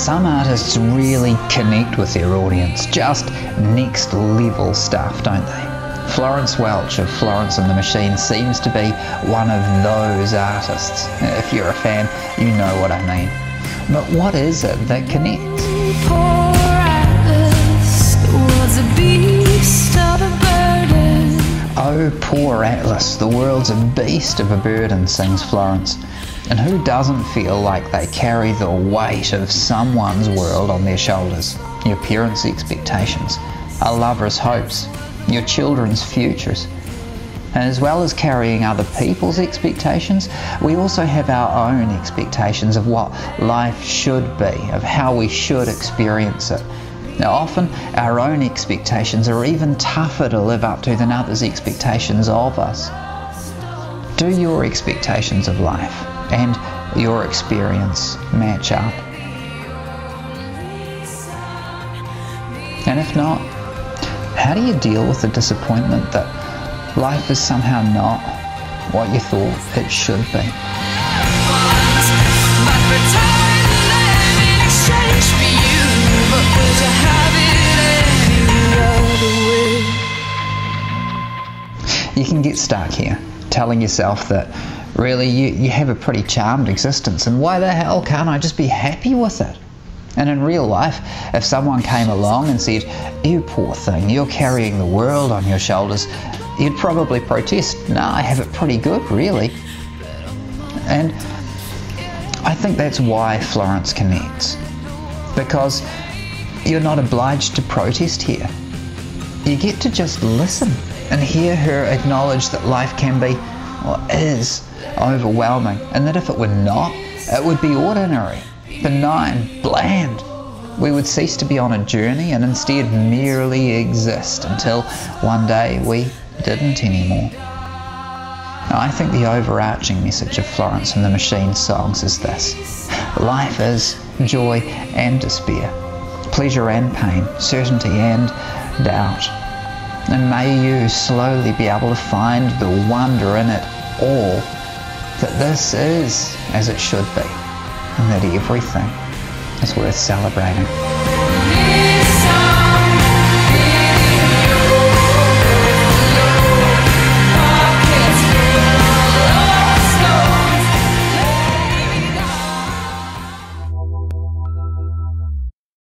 Some artists really connect with their audience, just next level stuff, don't they? Florence Welch of Florence and the Machine seems to be one of those artists. If you're a fan, you know what I mean. But what is it that connects? Poor Atlas, the world's a beast of a burden. Oh, poor Atlas, the world's a beast of a burden, sings Florence. And who doesn't feel like they carry the weight of someone's world on their shoulders? Your parents' expectations, a lover's hopes, your children's futures. And as well as carrying other people's expectations, we also have our own expectations of what life should be, of how we should experience it. Now, often our own expectations are even tougher to live up to than others' expectations of us. Do your expectations of life and your experience match up? And if not, how do you deal with the disappointment that life is somehow not what you thought it should be? You can get stuck here, telling yourself that really you have a pretty charmed existence, and why the hell can't I just be happy with it? And in real life, if someone came along and said, "You poor thing, you're carrying the world on your shoulders," you'd probably protest, "No, I have it pretty good, really." And I think that's why Florence connects, because you're not obliged to protest here. You get to just listen and hear her acknowledge that life can be, or is, overwhelming, and that if it were not, it would be ordinary, benign, bland. We would cease to be on a journey and instead merely exist until one day we didn't anymore. Now, I think the overarching message of Florence and the Machine songs is this: life is joy and despair, pleasure and pain, certainty and doubt. And may you slowly be able to find the wonder in it all, that this is as it should be, and that everything is worth celebrating.